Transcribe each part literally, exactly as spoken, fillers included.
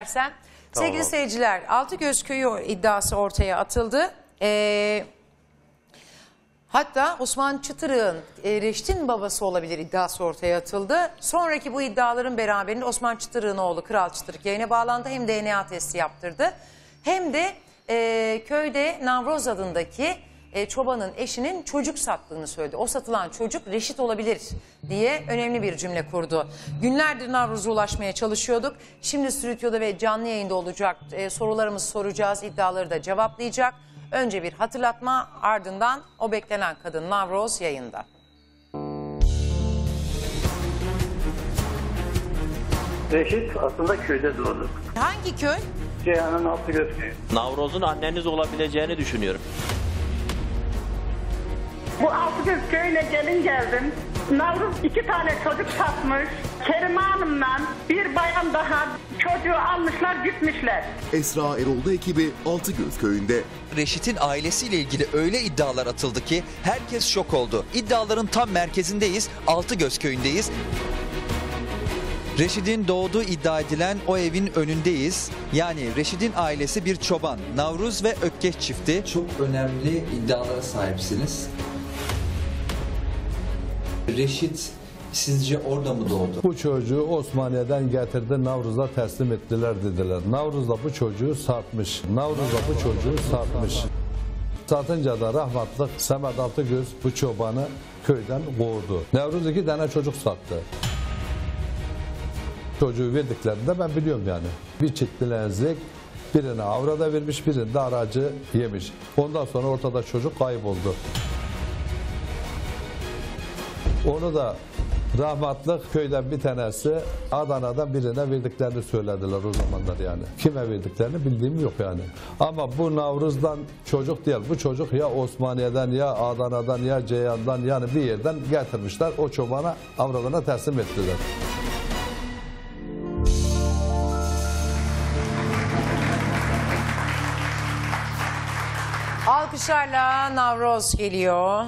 istersen. Tamam. Sevgili seyirciler, Altıgöz Köyü iddiası ortaya atıldı. Ee, hatta Osman Çıtırık'ın e, Reşit'in babası olabilir iddiası ortaya atıldı. Sonraki bu iddiaların beraberinde Osman Çıtırık'ın oğlu Kral Çıtırık yayına bağlandı. Hem D N A testi yaptırdı. Hem de e, köyde Navroz adındaki e, çobanın eşinin çocuk sattığını söyledi. O satılan çocuk Reşit olabilir diye önemli bir cümle kurdu. Günlerdir Navroz'a ulaşmaya çalışıyorduk. Şimdi stüdyoda ve canlı yayında olacak. E, sorularımızı soracağız, iddiaları da cevaplayacak. Önce bir hatırlatma, ardından o beklenen kadın Navroz yayında. Reşit aslında köyde doğdu. Hangi köy? Ceyhan'ın Altıgöz köyü. Navroz'un anneniz olabileceğini düşünüyorum. Bu Altıgöz köyüne gelin geldim. Navruz iki tane çocuk satmış. Kerime Hanım'la bir bayan daha çocuğu almışlar gitmişler. Esra Erol'da ekibi Altıgöz köyünde. Reşit'in ailesiyle ilgili öyle iddialar atıldı ki herkes şok oldu. İddiaların tam merkezindeyiz, Altıgöz köyündeyiz. Reşit'in doğduğu iddia edilen o evin önündeyiz. Yani Reşit'in ailesi bir çoban, Navruz ve Ökkeş çifti. Çok önemli iddialara sahipsiniz. Reşit sizce orada mı doğdu? Bu çocuğu Osmaniye'den getirdi, Navruz'a teslim ettiler dediler. Navruz da bu çocuğu satmış. Navruz da bu çocuğu satmış. Satınca da rahmetli Samet Altıgöz bu çobanı köyden kovdu. Navruz iki tane çocuk sattı. Çocuğu verdiklerinde ben biliyorum yani. Bir çiftliğenzlik birini avrada vermiş, birini de aracı yemiş. Ondan sonra ortada çocuk kayboldu. Onu da rahmetli köyden bir tanesi Adana'dan birine verdiklerini söylediler o zamanlar yani. Kime verdiklerini bildiğim yok yani. Ama bu Navruz'dan çocuk değil. Bu çocuk ya Osmaniye'den ya Adana'dan ya Ceyhan'dan yani bir yerden getirmişler. O çobana avradına teslim ettiler. Alkışlarla Navroz geliyor.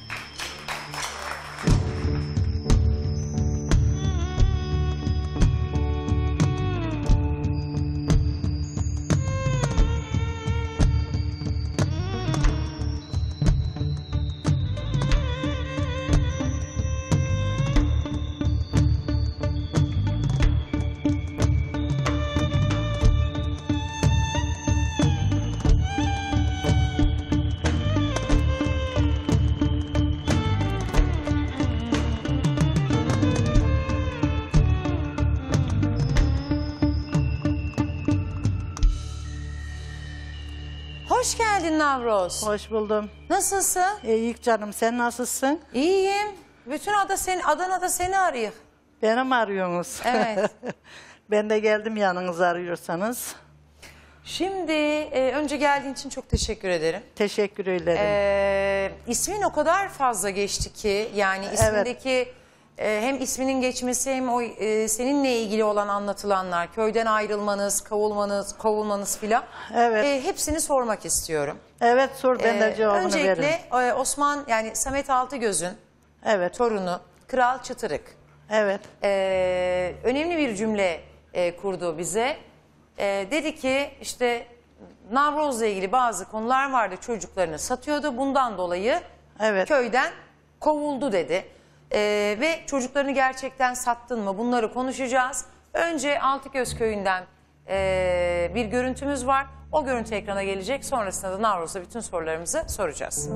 Hoş geldin Navroz. Hoş buldum. Nasılsın? İyi canım, sen nasılsın? İyiyim. Bütün ada seni, Adana'da seni arıyor. Beni mi arıyorsunuz? Evet. Ben de geldim yanınızı arıyorsanız. Şimdi e, önce geldiğin için çok teşekkür ederim. Teşekkür ederim. Ee, ismin o kadar fazla geçti ki yani ismindeki e, hem isminin geçmesi hem o e, seninle ilgili olan anlatılanlar, köyden ayrılmanız, kovulmanız, kovulmanız filan. Evet. E, hepsini sormak istiyorum. Evet, sor, ben de cevabını Öncelikle veririm. e, Osman yani Samet Altıgöz'ün Evet. torunu Kral Çıtırık. Evet. Ee, önemli bir cümle e, kurdu bize. E, dedi ki işte Navroz'la ilgili bazı konular vardı, çocuklarını satıyordu. Bundan dolayı Evet. köyden kovuldu dedi. E, ve çocuklarını gerçekten sattın mı? Bunları konuşacağız. Önce Altıgöz köyünden e, bir görüntümüz var. O görüntü ekrana gelecek. Sonrasında da Navroz'da bütün sorularımızı soracağız.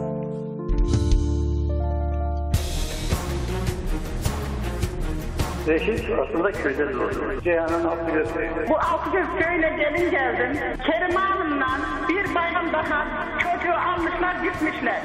Reşit aslında köyde doğdu. Ceyhan'ın Altıgöz köyü. Bu Altıgöz köyüne gelin geldim. Kerime Hanım'la bir bayan daha çocuğu almışlar gitmişler.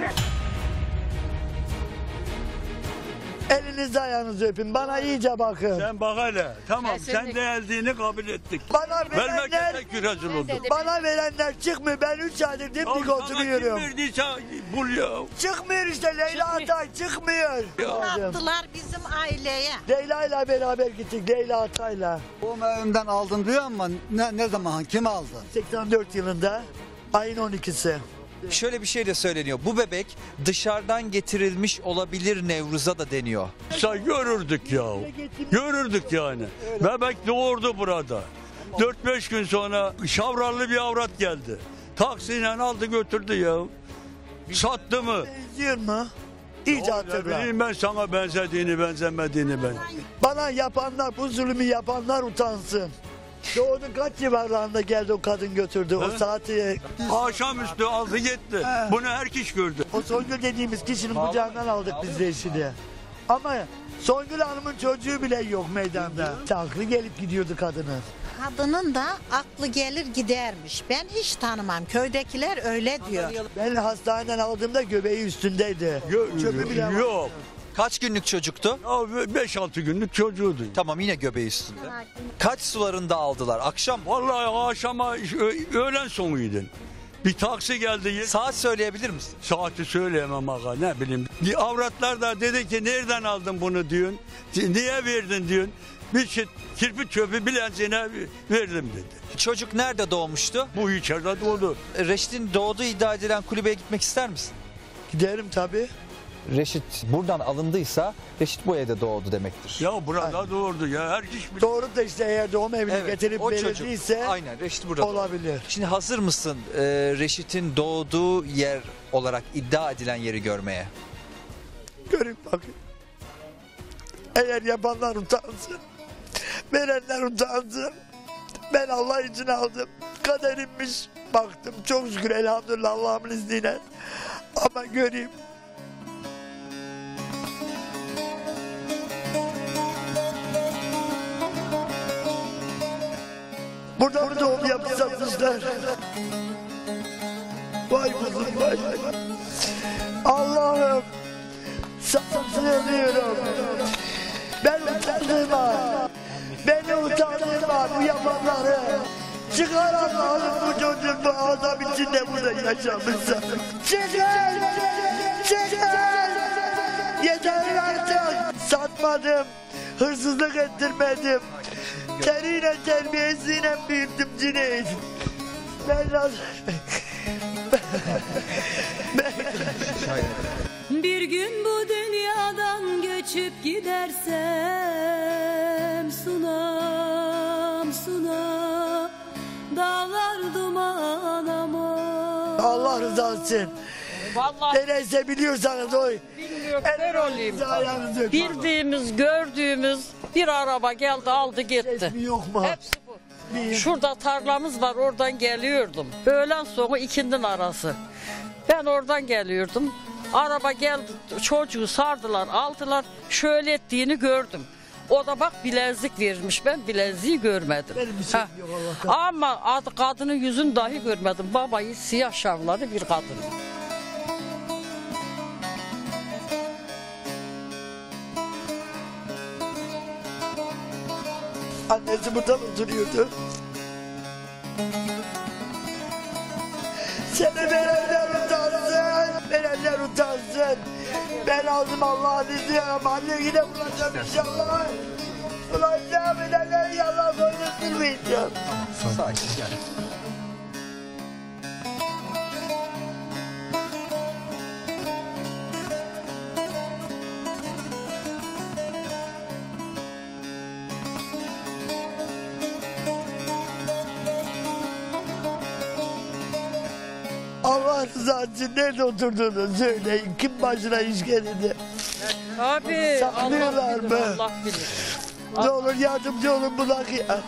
Elinizi ayağınızı öpün. Bana iyice bakın. Sen bak hele. Tamam sen değildiğini kabul ettik. Bana Vermekten verenler, kürecil olduk. bana verenler çıkmıyor. Ben üç aydır dimdik oturuyorum. Kim verdiyse bul ya. Çıkmıyor işte Leyla Atay çıkmıyor. Attılar bizim aileye. Leyla ile beraber gittik. Leyla Atay'la. O evimden aldın diyor ama ne, ne zaman kim aldı? seksen dört yılında ayın on ikisi. Şöyle bir şey de söyleniyor. Bu bebek dışarıdan getirilmiş olabilir Nevruz'a da deniyor. Sen görürdük ya. Görürdük yani. Bebek doğurdu burada. dört beş gün sonra şavrallı bir avrat geldi. Taksiyle aldı götürdü ya. Sattı mı? Benziyor mu? İyice Ne hatırla. bileyim ben sana benzediğini benzemediğini ben. Bana yapanlar, bu zulmü yapanlar utansın. Doğdu kaç civarlarında geldi o kadın götürdü o He? saati. Akşamüstü aldı gitti. Bunu herkes gördü. O Songül dediğimiz kişinin kucağından aldık biz Reşit'i. Ama Songül Hanım'ın çocuğu bile yok meydanda. Aklı gelip gidiyordu kadının. Kadının da aklı gelir gidermiş. Ben hiç tanımam. Köydekiler öyle diyor. Ben hastaneden aldığımda göbeği üstündeydi. Yo- Çöpü bile Yok. Kaç günlük çocuktu? beş altı günlük çocuğuydu. Tamam, yine göbeği üstünde. Kaç sularında aldılar? Akşam. Vallahi akşama ö- öğlen sonuydu. Bir taksi geldi. Saat söyleyebilir misin? Saati söyleyemem aga, ne bileyim. Avratlar da dedi ki nereden aldın bunu diyorsun. Niye verdin diyorsun. Bir şey, kirpi çöpü bilenciğine verdim dedi. Çocuk nerede doğmuştu? Bu içeride doğdu. Reşit'in doğduğu iddia edilen kulübeye gitmek ister misin? Giderim tabii. Reşit buradan alındıysa Reşit bu evde doğdu demektir. Ya burada doğurdu ya, herkes bilir. Doğru da işte eğer doğum evine Evet, getirip o çocuk. veriliyse Aynen, Reşit burada. olabilir. Şimdi hazır mısın e, Reşit'in doğduğu yer olarak iddia edilen yeri görmeye? Görün bakın. Eğer yapanlar utansın, verenler utansın. Ben Allah için aldım. Kaderimmiş. Baktım çok şükür elhamdülillah Allah'ın izniyle. Ama göreyim. Burada bir doğum yapacakmışlar. Vay kuzum vay. Allah'ım sana sığınıyorum. Ben utandırma. Beni utandırma bu yapanları. Çıkar Allah'ım bu çocuk bu adam içinde burada yaşamışsa. Çıkar! Çıkar! Yeter artık. Satmadım. Hırsızlık ettirmedim. Teriyle terbiyesiyle büyüttüm Cüneyt. Ben nasıl... Bir gün bu dünyadan göçüp gidersem sunam suna dağlar duman ama. Allah rızası için. Vallahi nereyse biliyorsanız oy. bilmiyorum ben olayım. Bildiğimiz, gördüğümüz bir araba geldi aldı gitti. Yok mu? Hepsi bu. Şurada tarlamız var, oradan geliyordum. Öğlen sonu ikindin arası. Ben oradan geliyordum. Araba geldi, çocuğu sardılar, aldılar. Şöyle ettiğini gördüm. O da bak bilezik vermiş, ben bileziği görmedim. Benim bir şey Ha. yok Allah'tan. Ama adı, kadının yüzünü dahi görmedim. Babayı siyah şavları bir kadın. Annesi burada mı duruyordu? Seni verenler utansın, verenler utansın. Ben aldım Allah'ın izniyle ama anne yine bulacağım inşallah. Bulacağım, verenler yalan konuşturmayacağım. Sakin yani. Allah rızası için nerede oturduğunu söyleyin. Kim başına iş geldi? Abi Saklıyorlar Allah bilir, mı? Allah bilir. Ne olur yardımcı olun bulak ya.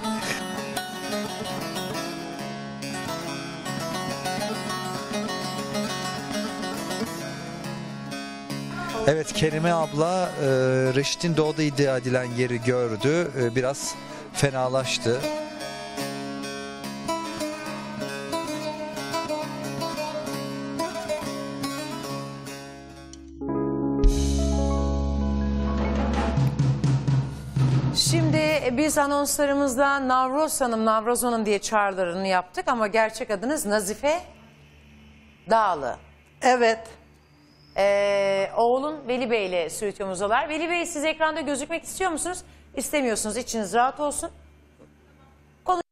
Evet, Kerime abla e, Reşit'in doğduğu iddia edilen yeri gördü. E, biraz fenalaştı. Şimdi biz anonslarımızda Navroz Hanım, Navroz Hanım diye çağrılarını yaptık ama gerçek adınız Nazife Dağlı. Evet. Ee, oğlun Veli Bey ile stüdyomuzdalar. Veli Bey, siz ekranda gözükmek istiyor musunuz? İstemiyorsunuz, içiniz rahat olsun. Konu...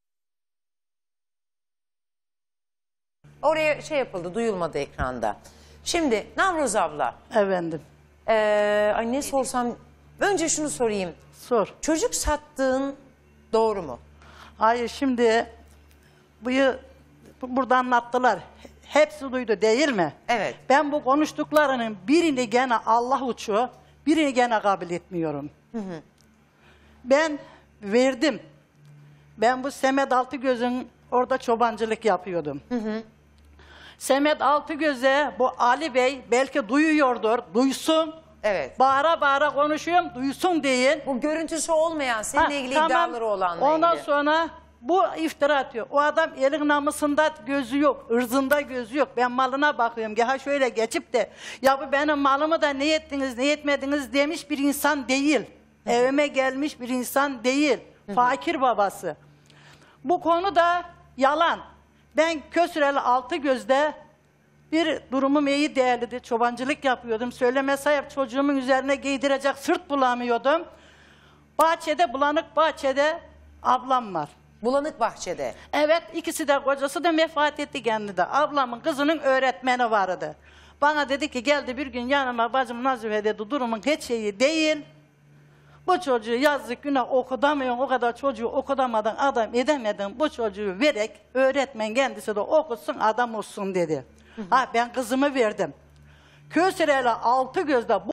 Oraya şey yapıldı, duyulmadı ekranda. Şimdi Navroz abla. Efendim. Ee, ay ne sorsam, önce şunu sorayım. Sor. Çocuk sattığın doğru mu? Hayır şimdi bu burada anlattılar. Hepsi duydu değil mi? Evet. Ben bu konuştuklarının birini gene Allah uçuyor, birini gene kabul etmiyorum. Hı hı. Ben verdim. Ben bu Semet Altıgöz'ün orada çobancılık yapıyordum. Hı hı. Semet Altıgöz'e bu Ali Bey belki duyuyordur, duysun. Evet. Bağıra bağıra konuşuyorum, duysun deyin. Bu görüntüsü olmayan, seninle Ha, ilgili tamam. iddiaları olanla Ondan ilgili. sonra bu iftira atıyor. O adam elin namusunda gözü yok, ırzında gözü yok. Ben malına bakıyorum. Ya şöyle geçip de ya bu benim malımı da ne ettiniz, ne etmediniz demiş bir insan değil. Hı. Evime gelmiş bir insan değil. Hı. Fakir babası. Bu konu da yalan. Ben Kösüreli Altıgöz'de bir durumum iyi değerliydi. Çobancılık yapıyordum. Söyleme sahip çocuğumun üzerine giydirecek sırt bulamıyordum. Bahçede, bulanık bahçede ablam var. Bulanık bahçede. Evet, ikisi de kocası da vefat etti kendi de. Ablamın kızının öğretmeni vardı. Bana dedi ki geldi bir gün yanıma bacım Nazife dedi durumun hiç şeyi değil. Bu çocuğu yazdık günah okutamıyorsun o kadar çocuğu okutamadın adam edemedin bu çocuğu vererek öğretmen kendisi de okutsun adam olsun dedi. Hı hı. Ha ben kızımı verdim. Kösüreli Altıgöz'de bu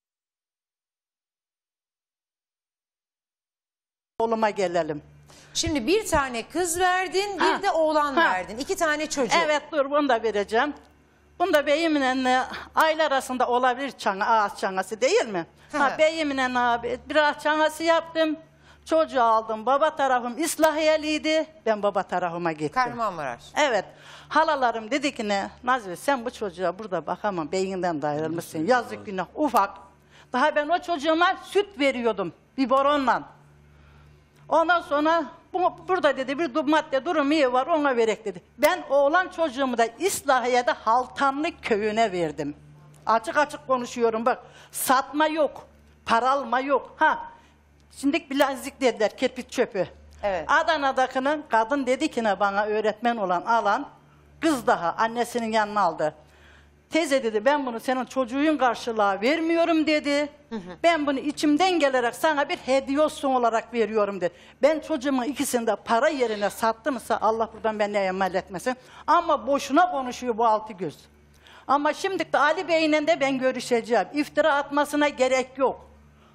oğluma gelelim. Şimdi bir tane kız verdin, bir Ha. de oğlan Ha. verdin. İki tane çocuk. Evet dur bunu da vereceğim. Bunda beyimle aile arasında olabilir çana, ağaç çanası değil mi? Ha, beyimle abi bir ağaç çanası yaptım. Çocuğu aldım. Baba tarafım İslahiyeliydi. Ben baba tarafıma gittim. Kahramanmaraş. Evet. Halalarım dedi ki ne? Nazife sen bu çocuğa burada bakamam. Beyinden de ayrılmışsın. Yazık günah ufak. Daha ben o çocuğuma süt veriyordum. Biberonla. Ondan sonra bu, burada dedi bir madde durumu iyi var ona verek dedi. Ben oğlan çocuğumu da İslahiye'de Haltanlı köyüne verdim. Açık açık konuşuyorum bak. Satma yok. Para alma yok. Ha. Şimdi bilezik dediler kirpik çöpü. Evet. Adana'dakinin kadın dedi ki ne bana öğretmen olan alan kız daha annesinin yanına aldı. Teyze dedi ben bunu senin çocuğun karşılığı vermiyorum dedi. Hı hı. Ben bunu içimden gelerek sana bir hediye olsun olarak veriyorum dedi. Ben çocuğumun ikisini de para yerine sattımsa Allah buradan beni emel etmesin. Ama boşuna konuşuyor bu Altıgöz. Ama şimdi de Ali Bey'le de ben görüşeceğim. İftira atmasına gerek yok.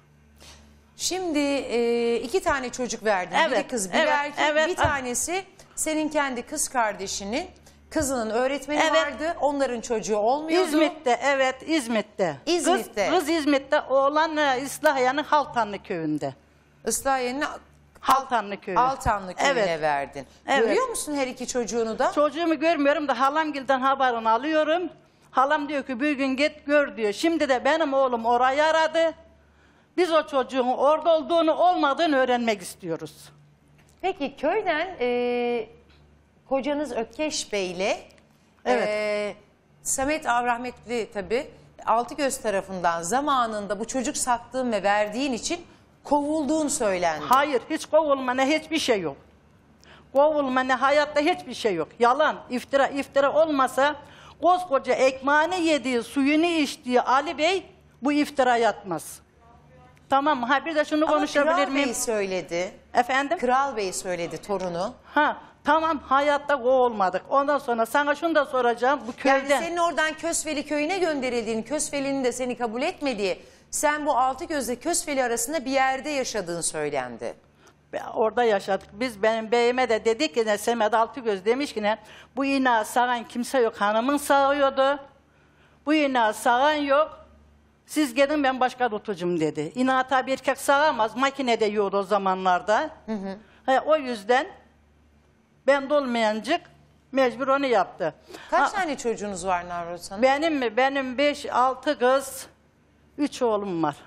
Şimdi e, iki tane çocuk verdin. Evet, Biri kız, biri evet, erkek. evet. Bir tanesi senin kendi kız kardeşinin kızının öğretmeni Evet. vardı. Onların çocuğu olmuyordu. İzmit'te evet İzmit'te. İzmit'te. Kız, kız İzmit'te oğlan e, İslahiye'nin Haltanlı köyünde. Islahiye'nin Haltanlı köyü. Altanlı köyüne Evet. verdin. Evet. Görüyor musun her iki çocuğunu da? Çocuğumu görmüyorum da halamgilden haberini alıyorum. Halam diyor ki bir gün git gör diyor. Şimdi de benim oğlum orayı aradı. Biz o çocuğun orada olduğunu olmadığını öğrenmek istiyoruz. Peki köyden e, kocanız Ökkeş Bey'le Evet. e, Samet Avrahmetli tabii Altıgöz tarafından zamanında bu çocuk sattığın ve verdiğin için kovulduğun söylendi. Hayır hiç kovulma ne hiçbir şey yok. Kovulma ne hayatta hiçbir şey yok. Yalan iftira iftira olmasa koskoca ekmeğini yediği suyunu içtiği Ali Bey bu iftira yatmaz. Tamam ha bir de şunu Ama konuşabilir Kral miyim? Bey söyledi. Efendim? Kral Bey söyledi torunu. Ha tamam hayatta kovulmadık. Ondan sonra sana şunu da soracağım. Bu Yani köyden. senin oradan Kösveli köyüne gönderildiğin, Kösveli'nin de seni kabul etmediği, sen bu Altıgöz'le Kösveli arasında bir yerde yaşadığın söylendi. Orada yaşadık. Biz benim beyime de dedik ki ne Semet Altıgöz demiş ki ne bu inağı sağan kimse yok. Hanımın sağıyordu. Bu inağı sağan yok. Siz gidin ben başka tutucum dedi. İnağı tabi erkek sağamaz. Makinede yiyordu o zamanlarda. Hı hı. Ha, o yüzden ben dolmayancık mecbur onu yaptı. Kaç Ha, tane çocuğunuz var Navruz Hanım? benim mi? Benim beş, altı kız, üç oğlum var.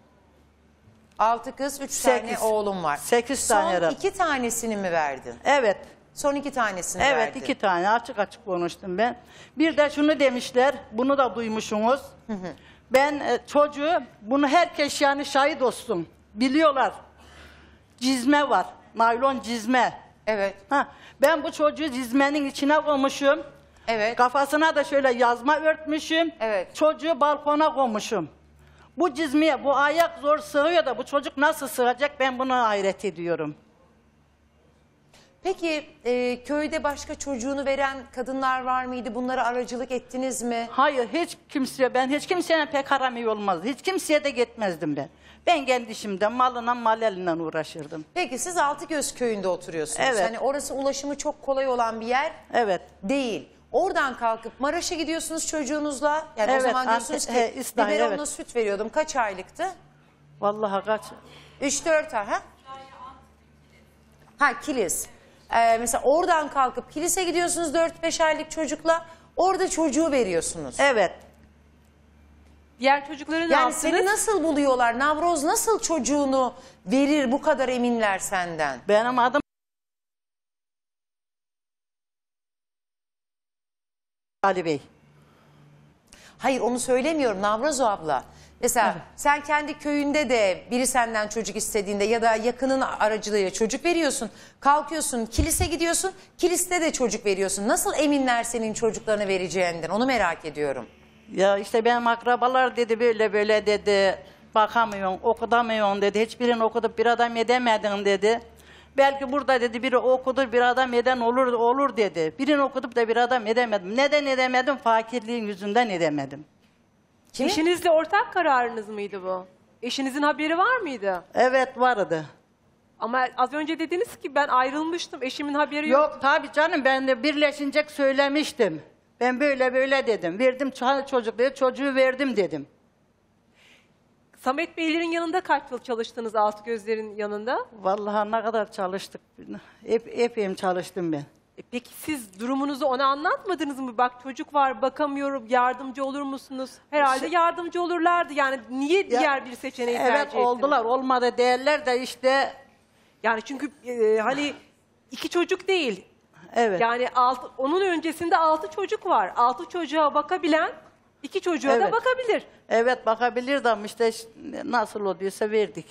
Altı kız, üç Sekiz. tane oğlum var. Sekiz tane Son herhalde. iki tanesini mi verdin? Evet. Son iki tanesini Evet verdin. iki tane açık açık konuştum ben. Bir de şunu demişler, bunu da duymuşsunuz. Hı hı. Ben e, çocuğu, bunu herkes yani şahit olsun. Biliyorlar. Cizme var, naylon cizme. Evet. Ha, ben bu çocuğu cizmenin içine koymuşum. Evet. Kafasına da şöyle yazma örtmüşüm. Evet. Çocuğu balkona koymuşum. Bu cizmeye bu ayak zor sığıyor da bu çocuk nasıl sığacak ben buna hayret ediyorum. Peki e, köyde başka çocuğunu veren kadınlar var mıydı? Bunlara aracılık ettiniz mi? Hayır, hiç kimseye, ben hiç kimseye pek aramıyor olmazdı. Hiç kimseye de gitmezdim ben. Ben kendi işimde malına mal elinden uğraşırdım. Peki siz Altıgöz köyünde oturuyorsunuz. Evet. Hani orası ulaşımı çok kolay olan bir yer Evet. değil. Oradan kalkıp Maraş'a gidiyorsunuz çocuğunuzla. Yani o Evet, zaman diyorsunuz Ante- ki he, İslahi, biberonla evet. süt veriyordum. Kaç aylıktı? Vallahi kaç? üç dört ay ha? Ha Kilis. Ee, mesela oradan kalkıp Kilis'e gidiyorsunuz dört beş aylık çocukla. Orada çocuğu veriyorsunuz. Evet. Diğer çocukları ne Yani yaptınız? seni nasıl buluyorlar? Navroz nasıl çocuğunu verir bu kadar eminler senden? Benim adım Ali Bey. Hayır onu söylemiyorum Navrozo abla. Mesela sen kendi köyünde de biri senden çocuk istediğinde ya da yakının aracılığıyla çocuk veriyorsun. Kalkıyorsun kilise gidiyorsun. Kiliste de çocuk veriyorsun. Nasıl eminler senin çocuklarını vereceğinden onu merak ediyorum. Ya işte benim akrabalar dedi böyle böyle dedi. Bakamıyorsun, okutamıyorsun dedi. Hiçbirini okutup bir adam edemedin dedi. Belki burada dedi biri okudur bir adam eden olur olur dedi. Birini okutup da bir adam edemedim. Neden edemedim? Fakirliğin yüzünden edemedim. Kimi? Eşinizle ortak kararınız mıydı bu? Eşinizin haberi var mıydı? Evet vardı. Ama az önce dediniz ki ben ayrılmıştım. Eşimin haberi yok. Yok tabii canım ben de birleşince söylemiştim. Ben böyle böyle dedim. Verdim çocukları çocuğu verdim dedim. Samet Beylerin yanında kaç yıl çalıştınız Altıgözler'in yanında? Vallahi ne kadar çalıştık. Hep, epeyim çalıştım ben. E peki siz durumunuzu ona anlatmadınız mı? Bak çocuk var bakamıyorum yardımcı olur musunuz? Herhalde yardımcı olurlardı. Yani niye diğer bir seçeneği tercih Evet ettiniz? oldular olmadı değerler de işte. Yani çünkü e, hani iki çocuk değil. Evet. Yani altı, onun öncesinde altı çocuk var. Altı çocuğa bakabilen iki çocuğa da Evet. bakabilir. Evet bakabilirdi ama işte nasıl oluyorsa verdik.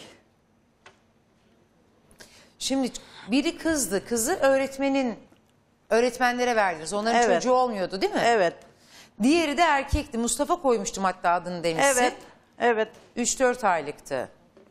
Şimdi biri kızdı. Kızı öğretmenin öğretmenlere verdiniz. Onların Evet. çocuğu olmuyordu değil mi? Evet. Diğeri de erkekti. Mustafa koymuştum hatta adını demişsin. Evet. Evet. üç dört aylıktı.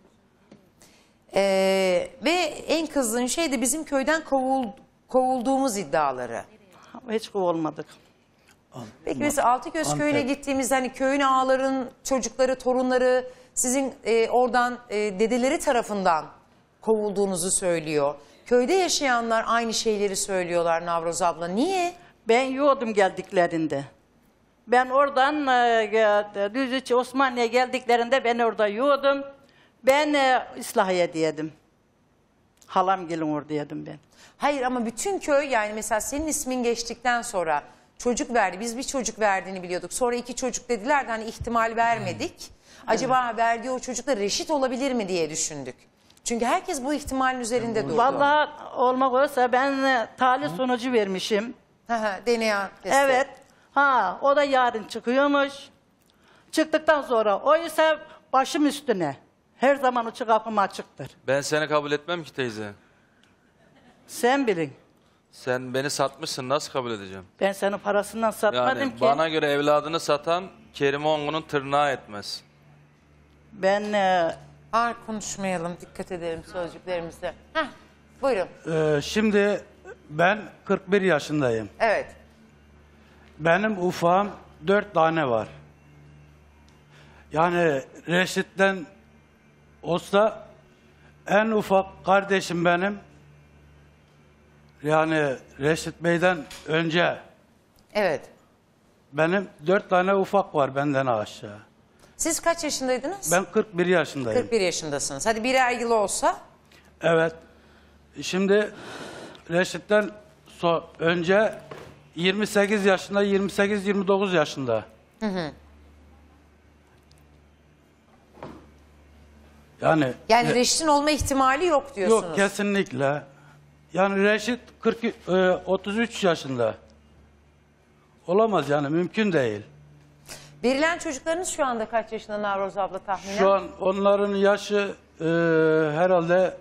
Ee, ve en kızdığın şey de bizim köyden kovul, kovulduğumuz iddiaları. Hiç kovulmadık. Peki mesela Altıgöz köyüne gittiğimizde hani köyün ağaların çocukları, torunları sizin e, oradan e, dedeleri tarafından kovulduğunuzu söylüyor. Köyde yaşayanlar aynı şeyleri söylüyorlar Navroz abla. Niye? Ben yoğdum geldiklerinde. Ben oradan e, Düzüçü Osmaniye geldiklerinde ben orada yoğdum. Ben e, İslahiye diyedim. Halam gelin oradaydım ben. Hayır ama bütün köy yani mesela senin ismin geçtikten sonra çocuk verdi. Biz bir çocuk verdiğini biliyorduk. Sonra iki çocuk dediler de hani ihtimal vermedik. Acaba verdiği o çocukla reşit olabilir mi diye düşündük. Çünkü herkes bu ihtimalin üzerinde durdu. Vallahi olmak olsa ben e, talih sonucu vermişim. D N A testi. Evet. Ha, o da yarın çıkıyormuş. Çıktıktan sonra o ise başım üstüne. Her zaman açık kapım açıktır. Ben seni kabul etmem ki teyze. Sen bilin. Sen beni satmışsın, nasıl kabul edeceğim? Ben senin parasından satmadım Yani ki. bana göre evladını satan Kerim Ongun'un tırnağı etmez. Ben... E... Ağır konuşmayalım, dikkat edelim sözcüklerimize. Heh, buyurun. Ee, şimdi ben kırk bir yaşındayım. Evet. Benim ufağım dört tane var. Yani Reşit'ten olsa en ufak kardeşim benim. Yani Reşit Bey'den önce. Evet. Benim dört tane ufak var benden aşağı. Siz kaç yaşındaydınız? Ben kırk bir yaşındayım. kırk bir yaşındasınız. Hadi birer yıl olsa. Evet. Şimdi Reşit'ten so önce yirmi sekiz yaşında, yirmi sekiz yirmi dokuz yaşında. Hı hı. Yani Yani Reşit'in olma ihtimali yok diyorsunuz. Yok kesinlikle. Yani Reşit kırk, otuz üç yaşında. Olamaz yani mümkün değil. Verilen çocuklarınız şu anda kaç yaşında Navroz abla tahminen? Şu an onların yaşı e, herhalde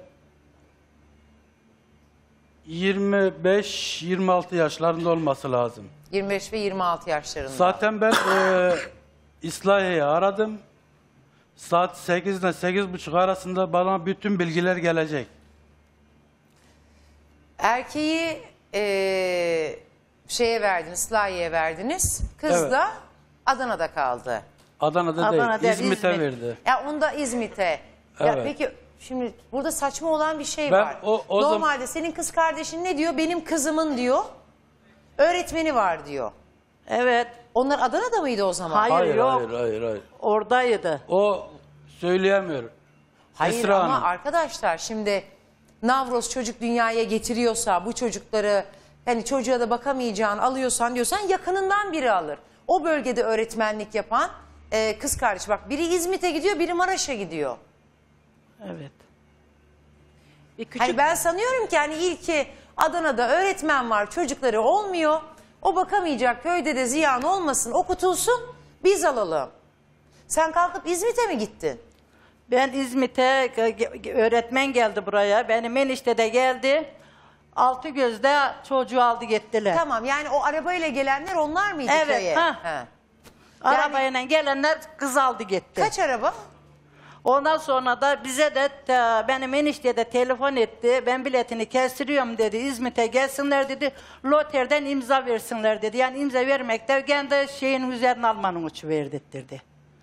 yirmi beş yirmi altı yaşlarında olması lazım. yirmi beş ve yirmi altı yaşlarında. Zaten ben e, İslahiye'yi aradım. Saat sekiz ile sekiz buçuk arasında bana bütün bilgiler gelecek. Erkeği eee, şeye verdiniz, Slahiye'ye verdiniz. Kız Evet. da Adana'da kaldı. Adana'da Adana değil, değil, İzmit'e İzmit. verdi. Ya onu da İzmit'e. Ya Evet. peki şimdi burada saçma olan bir şey Ben var. o- o zam- Normalde senin kız kardeşin ne diyor? Benim kızımın diyor. Öğretmeni var diyor. Evet. Onlar Adana'da mıydı o zaman? Hayır, Hayır, yok. hayır, hayır, hayır. Oradaydı. O söyleyemiyor. Hayır Esra ama Hanım. arkadaşlar şimdi Navroz çocuk dünyaya getiriyorsa bu çocukları hani çocuğa da bakamayacağını alıyorsan diyorsan yakınından biri alır. O bölgede öğretmenlik yapan e, kız kardeş bak biri İzmit'e gidiyor biri Maraş'a gidiyor. Evet. Bir küçük Hani ben sanıyorum ki hani ilki Adana'da öğretmen var çocukları olmuyor. O bakamayacak köyde de ziyan olmasın okutulsun biz alalım. Sen kalkıp İzmit'e mi gittin? Ben İzmit'e ge- öğretmen geldi buraya. Benim enişte de geldi. Altı gözde çocuğu aldı gittiler. Tamam yani o arabayla gelenler onlar mıydı Evet, köye? ha. He. Arabayla gelenler kız aldı gitti. Kaç araba? Ondan sonra da bize de te- benim enişte de telefon etti. Ben biletini kestiriyorum dedi. İzmit'e gelsinler dedi. Loterden imza versinler dedi. Yani imza vermekte kendi şeyin üzerine almanın uçu verdirtti.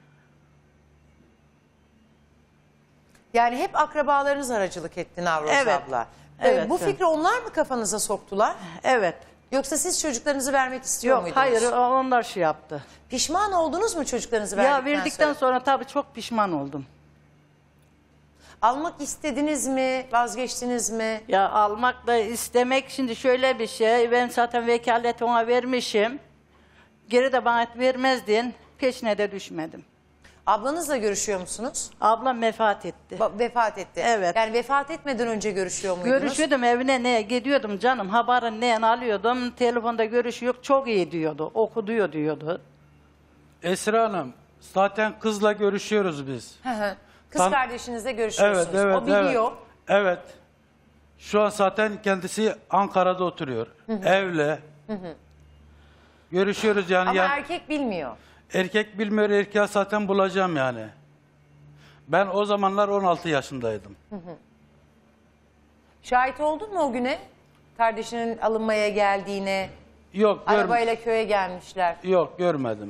Yani hep akrabalarınız aracılık etti Navroz Evet. abla. Ee, Evet. bu fikri onlar mı kafanıza soktular? Evet. Yoksa siz çocuklarınızı vermek istiyor Yok muydunuz? hayır onlar şey yaptı. Pişman oldunuz mu çocuklarınızı Ya verdikten verdikten sonra? sonra tabii çok pişman oldum. Almak istediniz mi? Vazgeçtiniz mi? Ya almak da istemek şimdi şöyle bir şey. Ben zaten vekaleti ona vermişim. Geri de bana vermezdin. Peşine de düşmedim. Ablanızla görüşüyor musunuz? Ablam vefat etti. Ba- vefat etti. Evet. Yani vefat etmeden önce görüşüyor muydunuz? Görüşüyordum evine ne gidiyordum canım. Haberin neyen alıyordum. Telefonda görüşüyor. Çok iyi diyordu. Okuduyor diyordu. Esra Hanım, zaten kızla görüşüyoruz biz. Hı hı. Kız Tam- kardeşinizle Evet, görüşüyorsunuz. evet, o biliyor. evet. Evet. Şu an zaten kendisi Ankara'da oturuyor. Evle. Hı hı. Görüşüyoruz yani. Ama ya- erkek bilmiyor. Erkek bilmiyor, erkeği zaten bulacağım yani. Ben o zamanlar on altı yaşındaydım. Hı hı. Şahit oldun mu o güne? Kardeşinin alınmaya geldiğine, Yok, gör- arabayla köye gelmişler. yok görmedim.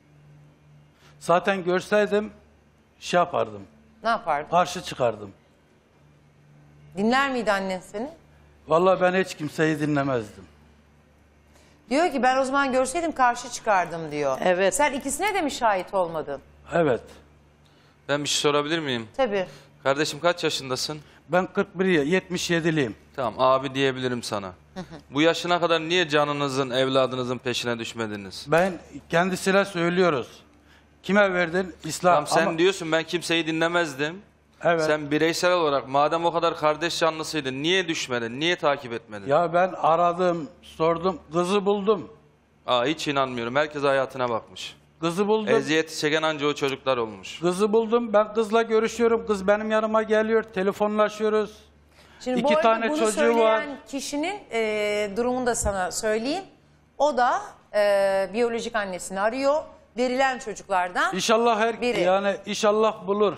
Zaten görseydim şey yapardım. Ne yapardın? Karşı çıkardım. Dinler miydi annen seni? Vallahi ben hiç kimseyi dinlemezdim. Diyor ki ben o zaman görseydim karşı çıkardım diyor. Evet. Sen ikisine de mi şahit olmadın? Evet. Ben bir şey sorabilir miyim? Tabii. Kardeşim kaç yaşındasın? Ben kırk bir yetmiş yediliyim. Tamam abi diyebilirim sana. Bu yaşına kadar niye canınızın, evladınızın peşine düşmediniz? Ben kendisine söylüyoruz. Kime verdin? İslam. Tamam sen Ama- diyorsun ben kimseyi dinlemezdim. Evet. Sen bireysel olarak madem o kadar kardeş canlısıydın niye düşmedin? Niye takip etmedin? Ya ben aradım, sordum, kızı buldum. Aa, hiç inanmıyorum. Herkes hayatına bakmış. Kızı buldum. Eziyet çeken anca o çocuklar olmuş. Kızı buldum. Ben kızla görüşüyorum. Kız benim yanıma geliyor. Telefonlaşıyoruz. Şimdi İki bu arada tane bunu çocuğu söyleyen var. kişinin e, durumunu da sana söyleyeyim. O da e, biyolojik annesini arıyor. Verilen çocuklardan İnşallah her biri. yani inşallah bulur.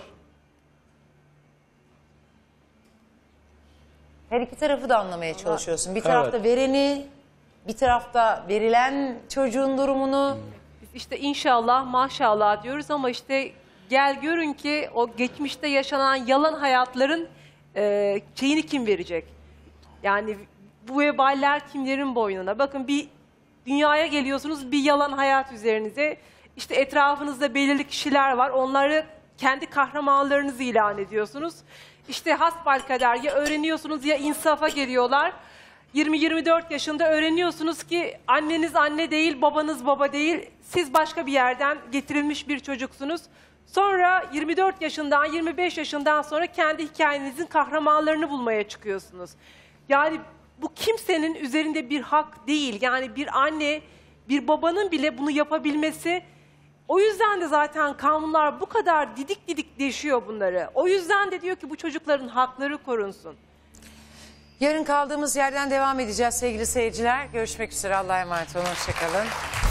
Her iki tarafı da anlamaya çalışıyorsun. Bir tarafta vereni, bir tarafta verilen çocuğun durumunu. Biz işte inşallah maşallah diyoruz ama işte gel görün ki o geçmişte yaşanan yalan hayatların e, şeyini kim verecek? Yani bu veballer kimlerin boynuna? Bakın bir dünyaya geliyorsunuz bir yalan hayat üzerinize. İşte etrafınızda belirli kişiler var. Onları kendi kahramanlarınızı ilan ediyorsunuz. İşte hasbelkader ya öğreniyorsunuz ya insafa geliyorlar. yirmi yirmi dört yaşında öğreniyorsunuz ki anneniz anne değil, babanız baba değil. Siz başka bir yerden getirilmiş bir çocuksunuz. Sonra yirmi dört yaşından, yirmi beş yaşından sonra kendi hikayenizin kahramanlarını bulmaya çıkıyorsunuz. Yani bu kimsenin üzerinde bir hak değil. Yani bir anne, bir babanın bile bunu yapabilmesi. O yüzden de zaten kanunlar bu kadar didik didik deşiyor bunları. O yüzden de diyor ki bu çocukların hakları korunsun. Yarın kaldığımız yerden devam edeceğiz sevgili seyirciler. Görüşmek üzere. Allah'a emanet olun. Hoşçakalın.